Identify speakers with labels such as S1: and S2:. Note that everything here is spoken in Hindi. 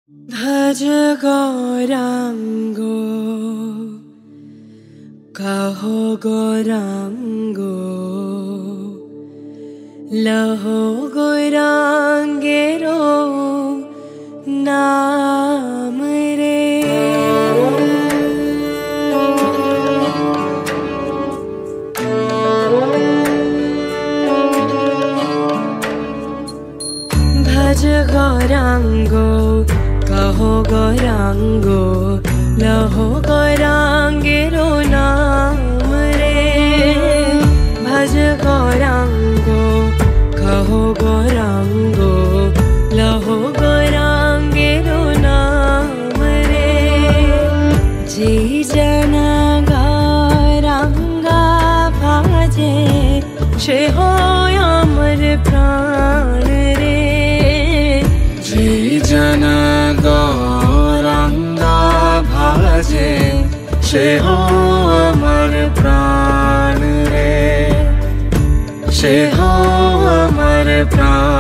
S1: भज गौरांगो कहो गौरांगो लहो गौरांगेरो नाम रे। भज गौरांगो कहो गौरांगो लहो गौरांगेरो नाम रे। भज गौरांगो कहो गौरांगो लहो गौरांगेरो नाम रे। जे जना गौरांगा भाजे से हो अमर प्राण रे।
S2: जे जना गौरांगा भाजे से हो अमर प्राण रे, से हो अमर प्राण।